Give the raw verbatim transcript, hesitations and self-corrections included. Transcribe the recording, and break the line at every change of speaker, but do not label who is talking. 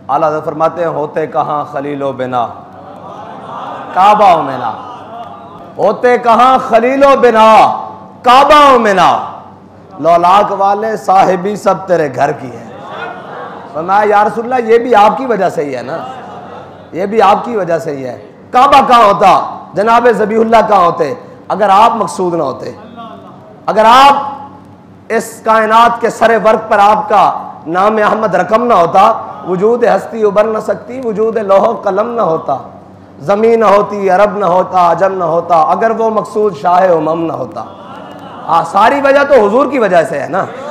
आला हज़रत फरमाते हैं होते कहाँ खलीलो बिना काबा मिना, होते कहाँ खलीलो बिना काबा मिना, लौलाक वाले साहिबी सब तेरे घर की है। फरमाया या रसूलल्लाह ये भी आपकी वजह से ही है ना, ये भी आपकी वजह से ही है। काबा कहाँ होता, जनाब ज़बीहुल्लाह कहाँ होते अगर आप मकसूद ना होते, अगर आप इस कायनात के सरे वर्ग पर आपका नाम अहमद रकम ना होता, वजूद हस्ती उबर न सकती, वजूद लोहो कलम ना होता, ज़मीन ना होती, अरब ना होता, अजम ना होता, अगर वो मकसूद शाह उमम ना होता। हाँ, सारी वजह तो हुजूर की वजह से है ना।